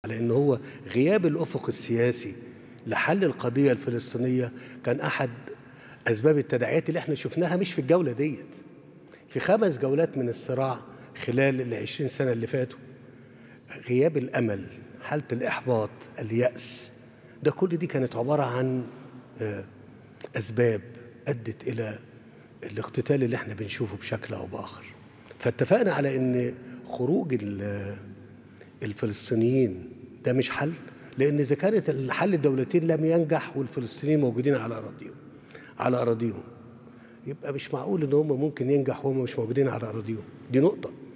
لأن هو غياب الأفق السياسي لحل القضية الفلسطينية كان أحد أسباب التداعيات اللي احنا شفناها مش في الجولة ديت، في 5 جولات من الصراع خلال 20 سنة اللي فاتوا. غياب الأمل، حالة الإحباط، اليأس، ده كل دي كانت عبارة عن أسباب أدت إلى الاقتتال اللي احنا بنشوفه بشكل أو بآخر. فاتفقنا على أن خروج الفلسطينيين ده مش حل، لأن إذا كانت الحل الدولتين لم ينجح والفلسطينيين موجودين على أراضيهم، يبقى مش معقول إن هم ممكن ينجح وهم مش موجودين على أراضيهم. دي نقطة.